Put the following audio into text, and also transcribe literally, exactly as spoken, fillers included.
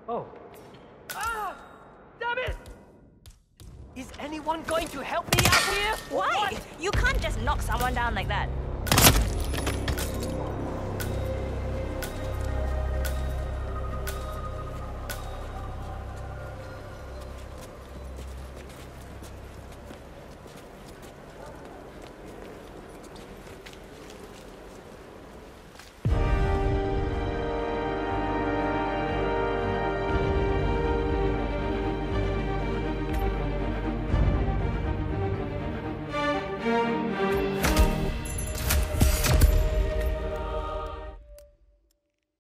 Oh. Ah! Damn it! Is anyone going to help me out here? Why? You can't just knock someone down like that.